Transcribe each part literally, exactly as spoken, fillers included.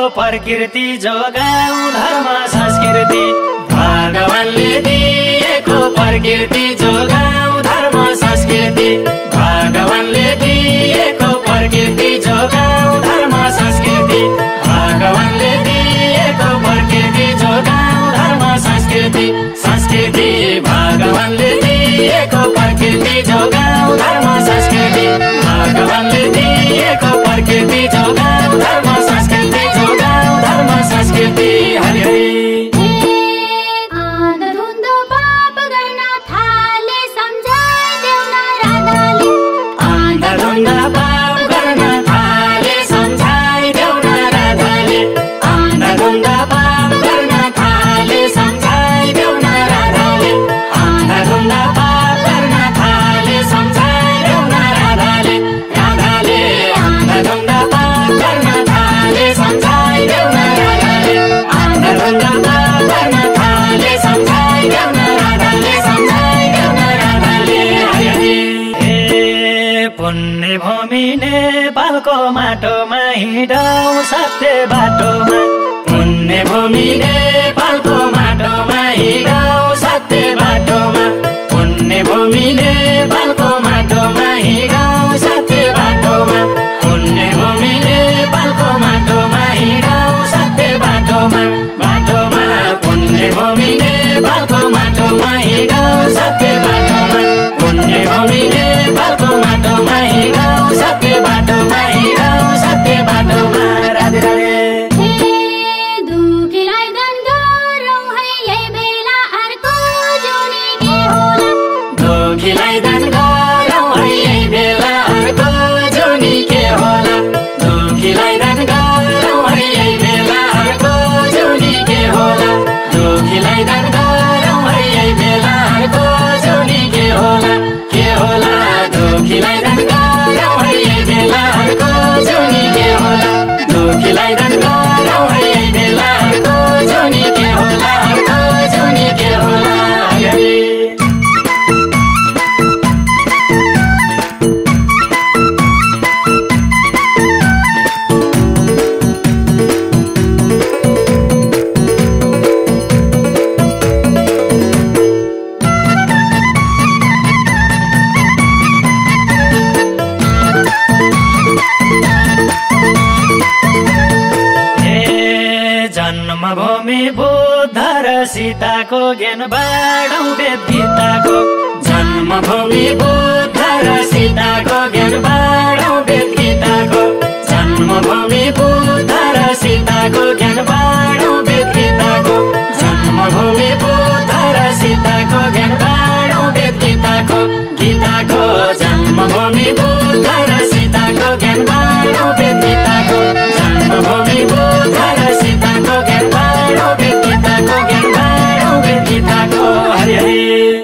प्रकृति जोगाऊ धर्म संस्कृति भगवानले दिएको प्रकृति जोगाऊ धर्म संस्कृति भगवानले दिएको प्रकृति जोगाऊ धर्म संस्कृति भगवानले दिएको प्रकृति जोगाऊ धर्म संस्कृति संस्कृति भगवानले दिएको प्रकृति जोगाऊ धर्म संस्कृति भगवानले दिएको प्रकृति जोगाऊ धर्म संस्कृति जोगाऊ धर्म संस्कृति हरि हरि पुण्य भूमि नेपालको माटोमा हिँडौँ सत्य बाटोमा पुण्य भूमि नेपालको माटोमा हिँडौँ सत्य बाटोमा पुण्य भूमि नेपालको माटोमा हिँडौँ सत्य बाटोमा पुण्य भूमि नेपालको माटोमा हिँडौँ सत्य बाटोमा बाटोमा पुण्य भूमि नेपालको माटोमा हिँडौँ सत्य बाटोमा पुण्य भूमि नेपालको माटोमा हिँडौँ सत्य बाटोमा हिँडौँ सत्य बाटोमा राधे राधे दुखीलाई दान गरौँ है यही बेला अर्को जुनी के होला दुखीलाई दान गरौँ है यही बेला अर्को जुनी के होला दुखीलाई दान गरौँ है यही बेला अर्को जुनी के होला के होला दुखीलाई दान गरौँ है यही बेला अर्को जुनी के होला दुखीलाई दान गरौँ है यही बेला अर्को जुनी के होला अर्को जुनी के होला जन्मभूमि बुद्ध र सीताको ज्ञान बाँडौँ वेद गीताको जन्मभूमि बुद्ध र सीताको ज्ञान बाँडौँ वेद गीताको जन्मभूमि बुद्ध र सीताको ज्ञान बाँडौँ वेद गीताको जन्मभूमि बुद्ध र सीताको ज्ञान बाँडौँ वेद गीताको गीताको जन्मभूमि बुद्ध र सीताको ज्ञान बाँडौँ वेद गीताको जन्मभूमि बुद्ध र सीताको ज्ञान बाँडौँ वेद गीताको ज्ञान बाँडौँ वेद गीताको हरि हरि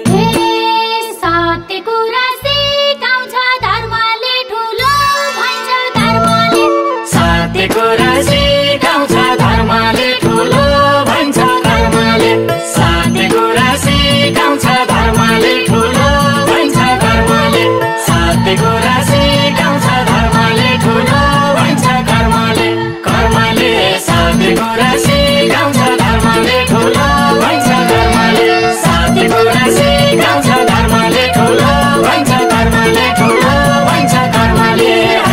सत्य कुरा सिकाउँछ धर्मले ठुलो भन्छ धर्मले सत्य कुरा सिकाउँछ धर्मले ठुलो भन्छ धर्मले सत्य कुरा सिकाउँछ धर्मले ठुलो भन्छ धर्मले सत्य कुरा सिकाउँछ धर्मले ठुलो भन्छ कर्मले कर्मले सत्य कुरा सिकाउँछ धर्मले ठुलो भन्छ कर्मले सत्य कुरा सिकाउँछ धर्मले ठुलो भन्छ कर्मले ठुलो भन्छ कर्मले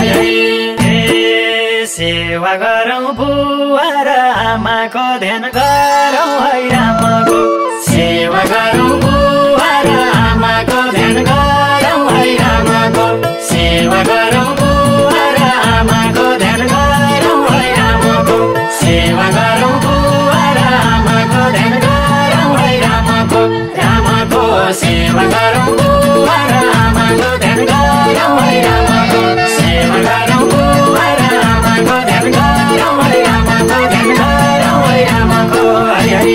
सेवा गरौँ बुवा र आमाको ध्यान गरौँ है रामको सेवा गरौँ बुवा र आमाको ध्यान गरौँ है रामको सेवा गरौँ बुवा र आमाको ध्यान गरौँ है रामको सेवा गरौँ बुवा र आमाको ध्यान गरौँ है रामको रामको सेवा गरौँ बुवा र आमाको ध्यान गरौँ है रामको सेवा गरौँ बुवा र आमाको ध्यान गरौँ है रामको ध्यान गरौँ है रामको हरि हरि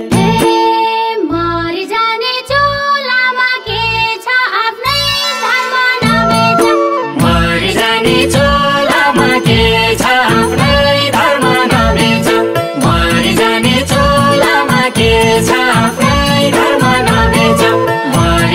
मरि जाने चोलामा के छ आफ्नै धर्म नबेच मरि जाने चोलामा के छ आफ्नै धर्म नबेच मरि जाने चोलामा के छ आफ्नै धर्म नबेच मरि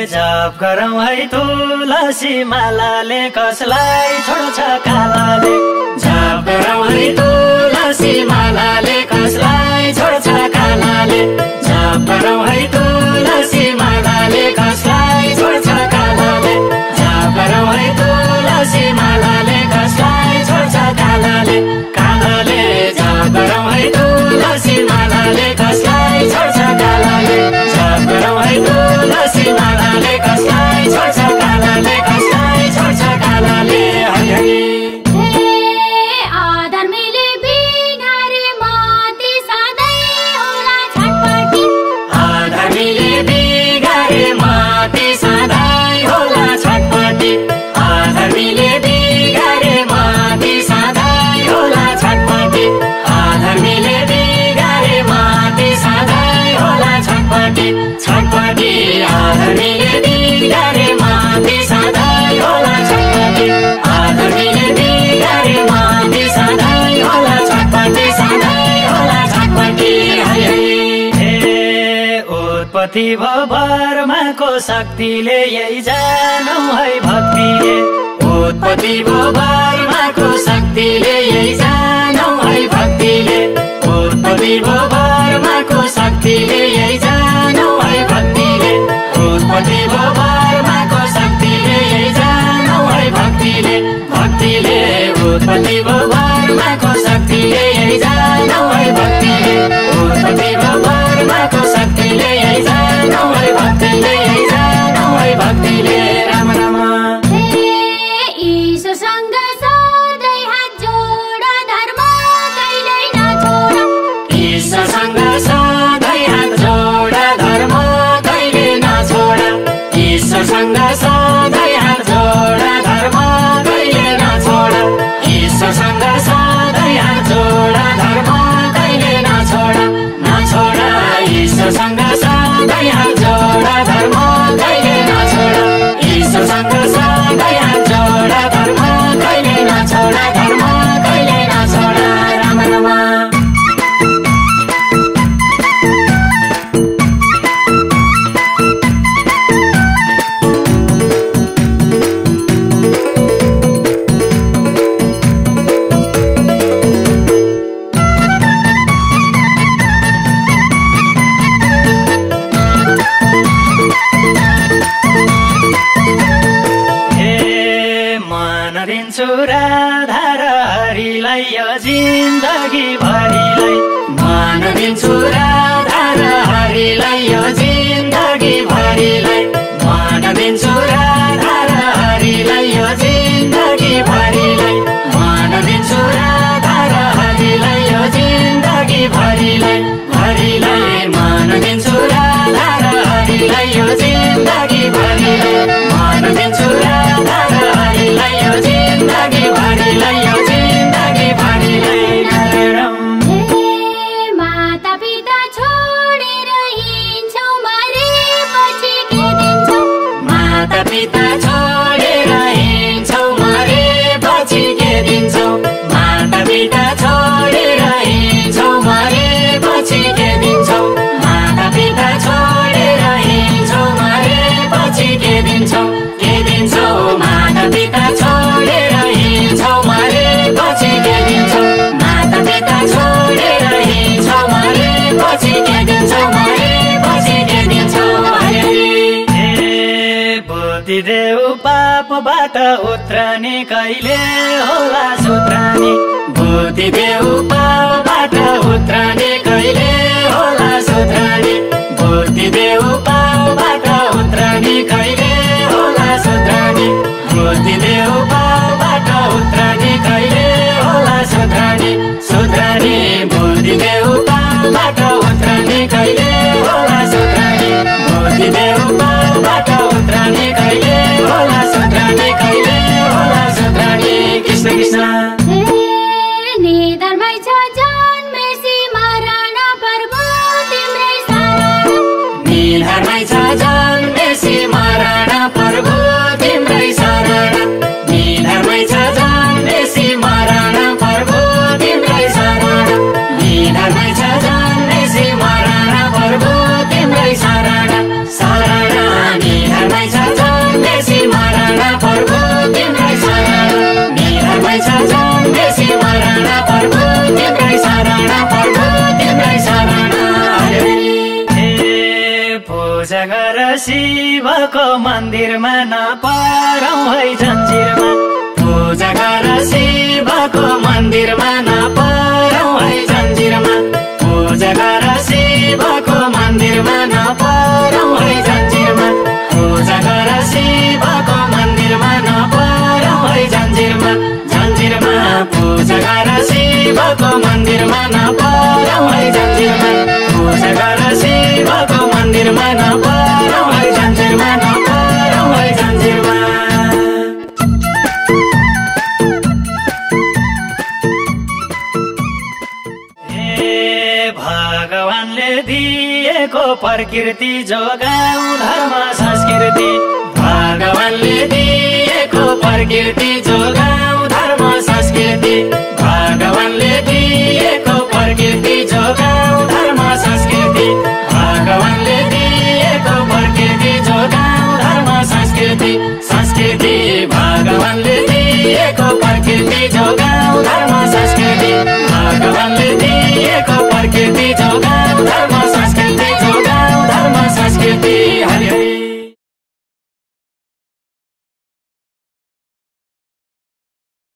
जप गरौँ है तुलसी मालाले कसलाई छोड्छ कालाले जप गरौँ है तुलसी मालाले कसलाई छोड्छ कालाले जप गरौँ है तुलसी मालाले कसलाई छोड्छ कालाले जप गरौँ है तुलसी मालाले कसलाई छोड्छ कालाले कालाले जप गरौँ है तुलसी मालाले कसलाई छोड्छ कालाले जप गरौँ है तुलसी मालाले कसलाई छोड्छ कालाले कसलाई छोड्छ कालाले हरि हरि छटपटी आधमीले बिगारे माथि सधैँ होला छटपटी आधमीले बिगारे माथि सधैँ होला छटपटी सधैँ होला छटपटी हे उत्पत्ति भयो बर्माको शक्तिले यही जानौँ है भक्तिले उत्पत्ति भयो बर्माको शक्तिले यही जानौँ है भक्तिले उत्पत्ति भयो बर्माको शक्तिले यही जानौँ है भक्तिले उत्पत्ति भयो बर्माको शक्तिले यही जानौँ है भक्तिले भक्तिले उत्पत्ति भयो बर्माको शक्तिले यही जानौँ है भक्तिले उत्पत्ति भयो बर्माको शक्तिले यही जानौँ है भक्तिले यही जानौँ है भक्तिले राम राम ईश्वरसँग सधैँ हात जोड धर्म कहिले नछोड ईश्वरसँग सधैँ हात जोड धर्म कहिले नछोड नछोड ईश्वरसँग सधैँ हात जोड धर्म कहिले नछोड ईश्वरसँग सधैँ हात जोड धर्म कहिले नछोड धर्म कहिले नछोड राम राम राधा र हरिलाई यो जिन्दगी भरिलाई मान दिन्छु राधा र हरिलाई यो जिन्दगी भरिलाई मान दिन्छु राधा र हरिलाई यो जिन्दगी भरिलाई मान दिन्छु राधा र हरिलाई यो जिन्दगी भरिलाई हरिलाई मान दिन्छु राधा र हरिलाई यो जिन्दगी भरिलाई मान दिन्छु राधा र हरिलाई यो जिन्दगी भरिलाई यो जिन्दगी भरिलाई माता पिता छोडेर हिँड्छौ मरेपछि के दिन्छौ माता पिता छोडेर हिँड्छौ मरेपछि के दिन्छौ माता पिता छोडेर हिँड्छौ मरेपछि के दिन्छौ माता पिता छोडेर हिँड्छौ मरेपछि के दिन्छौ के दिन्छौ माता पिता छोडेर हिँड्छौ मरेपछि के दिन्छौ माता पिता छोडेर हिँड्छौ मरेपछि के दिन्छौ मरेपछि के दिन्छौ हे बुद्धिदेव पापबाट उत्रने कहिले होला सुत्रने बुद्धिदेव पापबाट उत्रने कहिले होला सुत्रने बुद्धिदेव पापबाट उत्रने कहिले होला सुत्रने बुद्धिदेव पापबाट उत्रने कहिले होला सुत्रने सुत्रने बुद्धिदेव पापबाट उत्रने कहिले होला सुत्रने बुद्धिदेव पापबाट उत्रने कहिले होला सुत्रने कहिले होला सुत्रने कृष्ण कृष्ण निधर्मै छ जन्मेसी मरण पर्व तिम्रै शरण निधर्मै छ जन्मेसी मरण शिवको मन्दिरमा नपरौँ है जन्जिरमा पूजा गर शिवको मन्दिरमा नपरौँ है जन्जिरमा पूजा गर शिवको मन्दिरमा नपरौँ है जन्जिरमा पूजा गर शिवको मन्दिरमा नपरौँ है जन्जिरमा जन्जिरमा पूजा गर शिवको मन्दिरमा नपरौँ है जन्जिरमा पूजा गर शिवको मन्दिरमा नपरौँ है जन्जिरमा नपरौँ है जन्जिरमा भगवानले दिएको प्रकृति जोगाऊ धर्म संस्कृति भगवानले दिएको प्रकृति जोगाऊ धर्म संस्कृति भगवानले दिएको प्रकृति जोगाऊ